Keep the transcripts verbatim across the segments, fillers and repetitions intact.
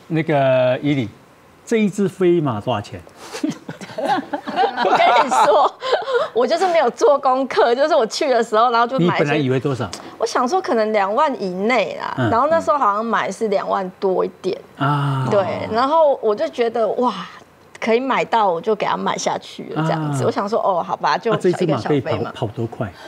那个伊里，这一只飞马多少钱？ 我跟你说，我就是没有做功课，就是我去的时候，然后就买。 你本来以为多少？ 我想说可能两万以内啦，嗯、然后那时候好像买是两万多一点啊。对，然后我就觉得哇，可以买到，我就给他买下去了这样子。啊、我想说哦，好吧，就这只马可以跑嘛跑多快？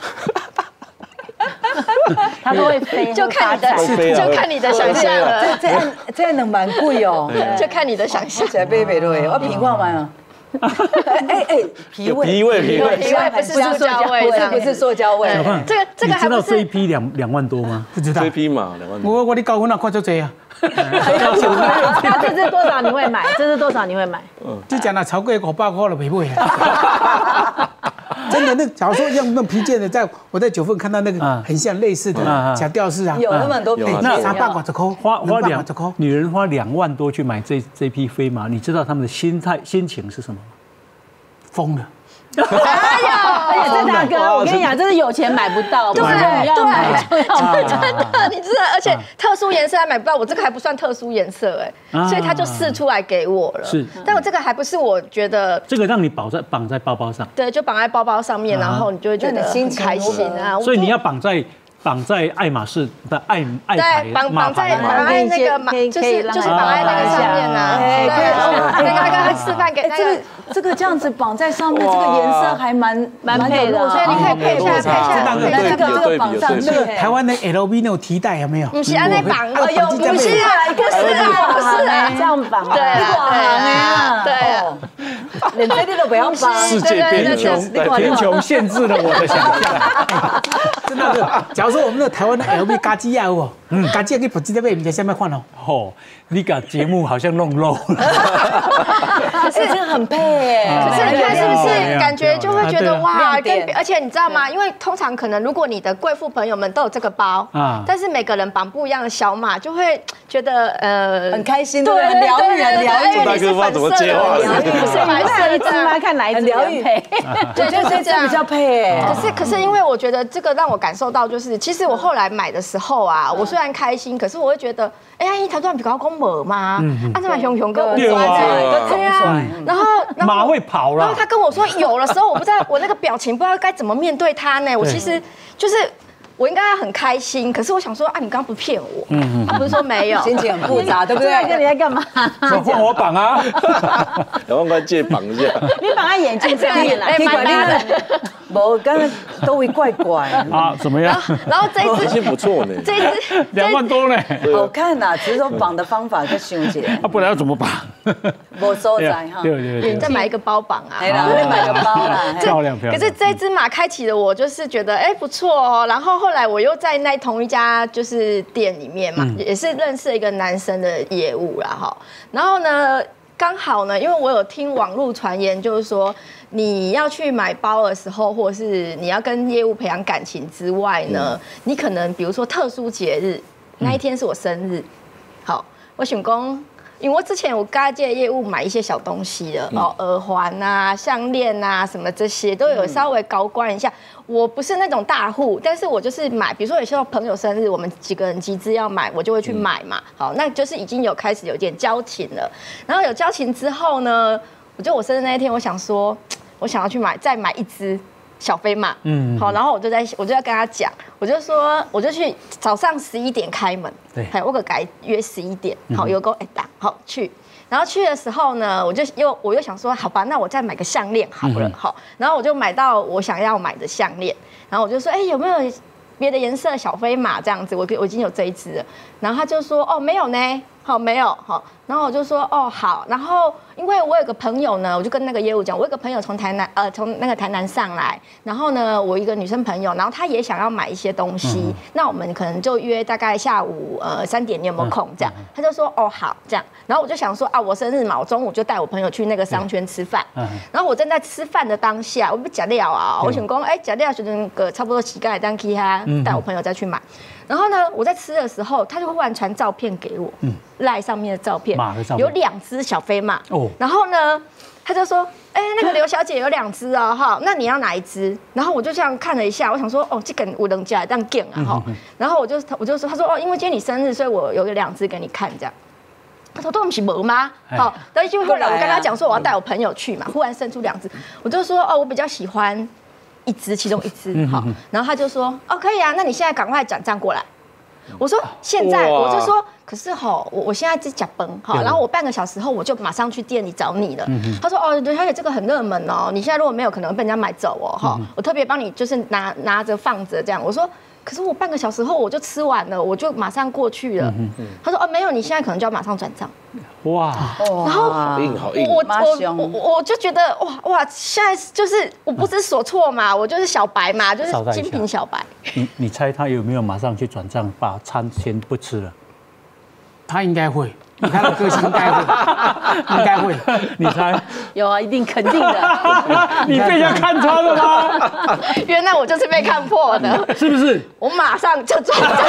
它都会飞， 就看你的，就看你的想象了。 这这这能蛮贵哦， 就看你的想象。 起来贝贝对，我平话嘛。哎哎，皮味， 皮味，皮味， 皮味不是塑胶味， 这不是塑胶味。 小胖， 这个这个还不是。你知道这一批两两万多吗？ 不知道。 这一批嘛，两万多。 我我你高分啊，看就这样。 那这是多少你会买？这是多少你会买？ 就讲了，超过五百块了，赔不回来。真的，那假如说用那皮件的，在我在九份看到那个很像类似的假吊饰啊， 有那么多皮件， 那三百块一块， 花花两女人花两万多去买这这批飞马，你知道他们的心态心情是什么吗？ 疯了。 哎呀，而且这大哥，我跟你讲，这是有钱买不到，不是你要买就要买， 真的，你知道，而且特殊颜色还买不到，我这个还不算特殊颜色哎，所以他就试出来给我了。 是， 但我这个还不是我觉得， 这个让你绑在绑在包包上， 对，就绑在包包上面，然后你就会觉得很开心啊。 所以你要绑在。绑在爱马仕的爱爱牌， 对，绑绑在绑在那个马，就是就是绑在那个上面啊。对，那个那个示范给这个这个这样子绑在上面，这个颜色还蛮蛮配的， 所以你可以配一下配一下。 这个这个绑上去， 台湾的 L V 那种提带有没有？ 不是按那绑， 哎呦，不是啊， 不是啊，不是啊， 这样绑， 对啊，对啊， 连这里都不要绑。 世界贫穷， 贫穷限制了我的想象。 真的，假如说我们的台湾的 L V 嘎机啊，哦，嗯，嘎机可以不记得被人家下面换哦。 哦，你把节目好像弄漏了。 可是这个很配哎， 可是你看是不是感觉就会觉得哇，跟而且你知道吗？因为通常可能如果你的贵妇朋友们都有这个包啊，但是每个人绑不一样的小马，就会觉得呃很开心，对，很疗愈，很疗愈。 大哥不知道怎么接话， 是白色一只吗？看哪一只疗愈配？对，就是这样比较配哎。 可是可是因为我觉得这个让我感受到，就是其实我后来买的时候啊，我虽然开心，可是我会觉得，哎呀，一条段比较公mở嘛，按这么熊熊跟我对啊，然后马会跑了， 然后他跟我说有的时候我不知道我那个表情不知道该怎么面对他呢，我其实就是。我应该要很开心，可是我想说啊，你刚刚不骗我，嗯，他不是说没有， 心情很复杂，对不对？ 你在干嘛？ 换我绑啊， 两万块借绑一下。 你绑在眼睛上面啦， 蛮大的。 我刚刚都会怪怪啊，怎么样？ 然后这一只不错呢， 这一只两万多呢， 好看呐，只是说绑的方法跟胸节， 啊，不然要怎么绑？ 我收在哈， 对对对， 你再买一个包绑啊， 哎啦，再买个包啦， 漂亮漂亮。 可是这只马开启了我，就是觉得哎不错哦，然后后来我又在那同一家就是店里面嘛，也是认识一个男生的业务啦哈，然后呢刚好呢，因为我有听网络传言，就是说你要去买包的时候，或者是你要跟业务培养感情之外呢，你可能比如说特殊节日那一天是我生日，好，我想讲。因为我之前我跟这业务买一些小东西的哦，耳环啊、项链啊什么这些都有稍微高官一下。我不是那种大户，但是我就是买，比如说有时候朋友生日，我们几个人集资要买，我就会去买嘛。好，那就是已经有开始有点交情了。然后有交情之后呢，我就我生日那一天，我想说，我想要去买再买一只。小飞马，嗯，好，然后我就在，我就要跟他讲，我就说，我就去早上十一点开门， 对， 还我可改约十一点，好，有个哎打，好去，然后去的时候呢，我就又我又想说，好吧，那我再买个项链好了，好，然后我就买到我想要买的项链，然后我就说，哎，有没有别的颜色小飞马这样子？我我已经有这一只了，然后他就说，哦，没有呢。好，没有好，然后我就说哦好，然后因为我有个朋友呢，我就跟那个业务讲，我有个朋友从台南呃从那个台南上来，然后呢我一个女生朋友，然后她也想要买一些东西，嗯、那我们可能就约大概下午呃三点，你有没有空？这样，他就说哦好这样，然后我就想说啊我生日嘛，我中午就带我朋友去那个商圈吃饭，嗯、然后我正在吃饭的当下，我不假料啊，我想讲哎假料就那个差不多乞丐当去他带我朋友再去买。然后呢，我在吃的时候，他就忽然传照片给我，赖、嗯、上面的照片，有两只小飞马。哦，然后呢，他就说，哎、欸，那个刘小姐有两只哦，哈，那你要哪一只？然后我就这样看了一下，我想说，哦，这个我能加这样给啊，哈。然后我就我就说，他说，哦，因为今天你生日，所以我有两只给你看，这样。 他说都不是没吗？好，然后就后来我跟他讲说我要带我朋友去嘛，忽然生出两只，我就说哦，我比较喜欢一只，其中一只好，然后他就说哦可以啊，那你现在赶快转账过来。我说现在我就说，可是吼，我我现在只假崩哈，然后我半个小时后我就马上去店里找你了。他说哦，刘小姐这个很热门哦，你现在如果没有可能被人家买走哦哈，我特别帮你就是拿拿着放着这样。我说可是我半个小时后我就吃完了，我就马上过去了。他说哦没有，你现在可能就要马上转账。 哇， 然后好硬好硬， 我我我我就觉得哇哇，现在就是我不知所措嘛，我就是小白嘛，就是精品小白。 你你猜他有没有马上去转账，把餐先不吃了？ 他应该会，以他的个性应该会，应该会。你猜？ 有啊，一定肯定的。 你被人家看穿了吗？ 原来我就是被看破的， 是不是？ 我马上就转账。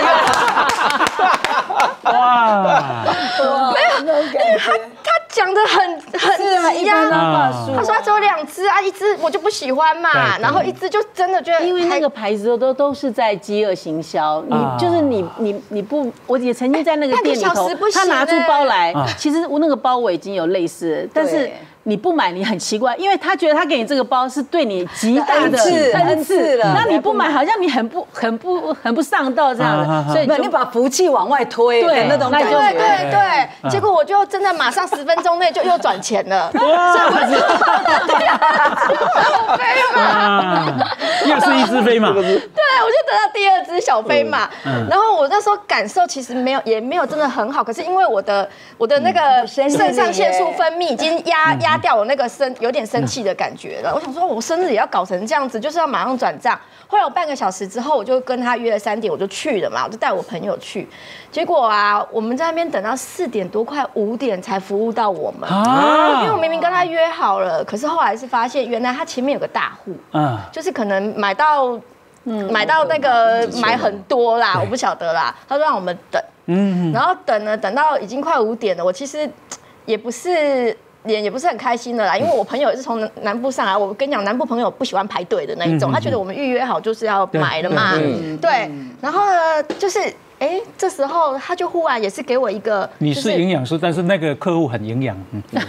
哇！ 没有，因为他他讲的很很急呀。他说他只有两只啊，一只我就不喜欢嘛，然后一只就真的觉得， 因为那个牌子都都是在饥饿行销，你就是你你你不，我也曾经在那个店里头，他拿出包来，其实我那个包我已经有类似，但是。你不买你很奇怪，因为他觉得他给你这个包是对你极大的恩赐了， 那你不买好像你很不很不很不上道这样的，所以你把福气往外推的那种感觉。 对对对，结果我就真的马上十分钟内就又转钱了，所以我就小飞马， 又是一只飞马，对，我就得到第二只小飞马。然后我那时候感受其实没有也没有真的很好，可是因为我的我的那个肾上腺素分泌已经压压。压掉我那个生有点生气的感觉了，我想说，我生日也要搞成这样子，就是要马上转账。后来我半个小时之后，我就跟他约了三点，我就去了嘛，我就带我朋友去。结果啊，我们在那边等到四点多，快五点才服务到我们，啊、因为我明明跟他约好了，可是后来是发现，原来他前面有个大户，嗯，就是可能买到，嗯，买到那个买很多啦，我不晓得啦，他说让我们等，嗯，然后等了等到已经快五点了，我其实也不是。脸也不是很开心的啦，因为我朋友也是从南部上来。我跟你讲，南部朋友不喜欢排队的那一种，他觉得我们预约好就是要买了嘛。对，然后呢，就是哎，这时候他就忽然也是给我一个， 你是营养师，但是那个客户很营养。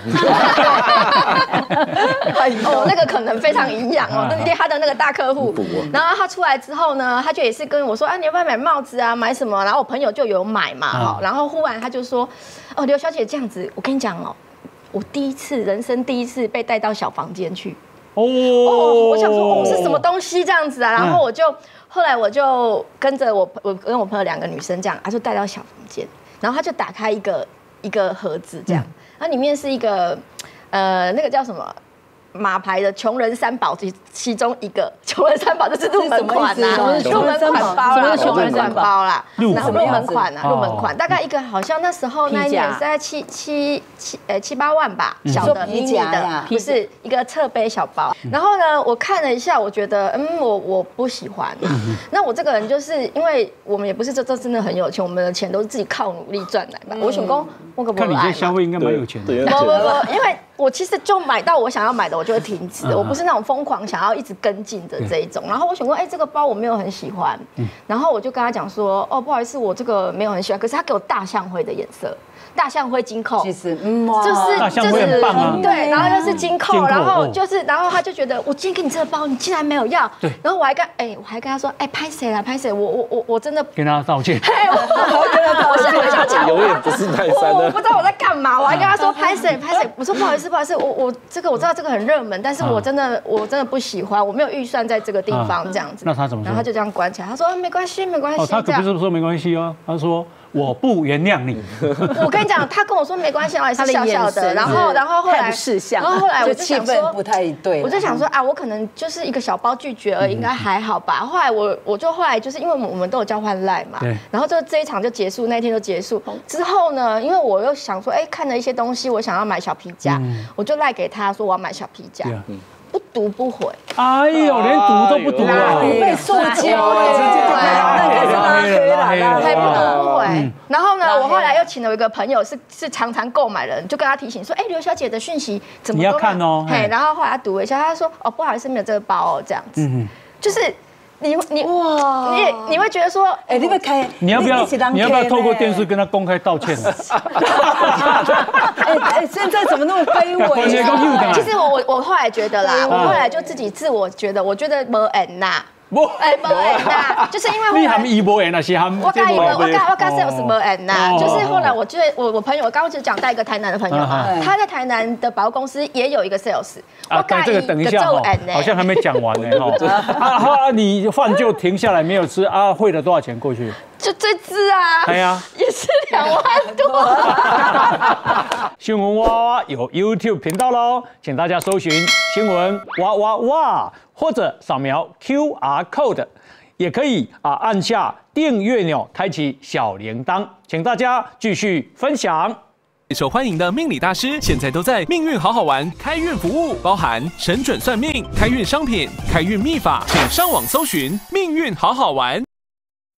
哦，那个可能非常营养哦，那他的那个大客户。然后他出来之后呢，他就也是跟我说啊，你要不要买帽子啊，买什么？然后我朋友就有买嘛，哈。然后忽然他就说，哦，刘小姐这样子，我跟你讲哦。我第一次，人生第一次被带到小房间去。哦，我想说，哦，是什么东西这样子啊？然后我就，后来我就跟着我，我跟我朋友两个女生这样，他就带到小房间，然后他就打开一个一个盒子这样，然后里面是一个，呃，那个叫什么？马牌的穷人三宝其其中一个，穷人三宝就是入门款呐，入门款包啦，入门款包啦，然后入门款啊，入门款大概一个好像那时候那一年是在七七七呃七八万吧，小的迷你的，不是一个侧背小包。然后呢，我看了一下，我觉得嗯，我我不喜欢。那我这个人就是因为我们也不是这这真的很有钱，我们的钱都是自己靠努力赚来的。我想讲，我可不看你这消费应该蛮有钱的。 不不不，因为我其实就买到我想要买的。我就会停止，我不是那种疯狂想要一直跟进的这一种。然后我想过，哎，这个包我没有很喜欢，然后我就跟他讲说，哦，不好意思，我这个没有很喜欢。可是他给我大象灰的颜色，大象灰金扣， 其实嗯， 就是大象灰很棒啊， 对，然后又是金扣，然后就是然后他就觉得我今天给你这个包，你竟然没有要，对，然后我还跟哎，我还跟他说，哎，拍谁啦，拍谁，我我我我真的跟他道歉， 嘿，我我现在回想起来， 永远不是泰山我我不知道我在干嘛，我还跟他说拍谁拍谁，我说不好意思不好意思，我我这个我知道这个很热门，但是我真的我真的不喜欢，我没有预算在这个地方这样子。 那他怎么说？ 然后他就这样关起来，他说没关系没关系。 哦，他可不是说没关系哦，他说我不原谅你。 我跟你讲，他跟我说没关系，我也是笑笑的。然后然后后来，然后后来我就想说不太对， 我就想说啊，我可能就是一个小包拒绝而已，应该还好吧。后来我我就后来就是因为我们都有交换赖嘛，然后就这一场就结束，那天就结束之后呢，因为我又想说，哎，看了一些东西，我想要买小皮夹，我就赖给他说我要买小皮夹。不读不回， 哎呦，连读都不读啊！ 被塑胶哎， 那个是拉黑了，拉黑了， 还不读不回。然后呢，我后来又请了一个朋友，是是常常购买的人，就跟他提醒说，哎，刘小姐的讯息怎么你要看哦？ 嘿，然后后来他读了一下，他说，哦，不好意思，没有这个包哦，这样子，就是。 你你哇，你你会觉得说， 哎，你要开， 你要不要你要不要透过电视跟他公开道歉？ 哎哎，现在怎么那么卑微啊？ 其实我我我后来觉得啦，我后来就自己自我觉得，我觉得没end呐。 不， 哎，没end呐，就是因为你含伊无end啊，是含我刚以为我刚我刚 sales 没end呐，就是后来我就我我朋友，我刚刚就讲带一个台南的朋友嘛，他在台南的百货公司也有一个 sales， 啊，这个等一下好像还没讲完呢哈。啊哈，你饭就停下来没有吃啊？汇了多少钱过去？ 就这支啊， 哎呀， 也是两万多。 新闻哇哇有 YouTube 频道喽，请大家搜寻新闻哇哇哇，或者扫描 Q R code， 也可以啊按下订阅钮，开启小铃铛，请大家继续分享。 受欢迎的命理大师现在都在命运好好玩开运服务，包含神准算命、开运商品、开运秘法，请上网搜寻命运好好玩。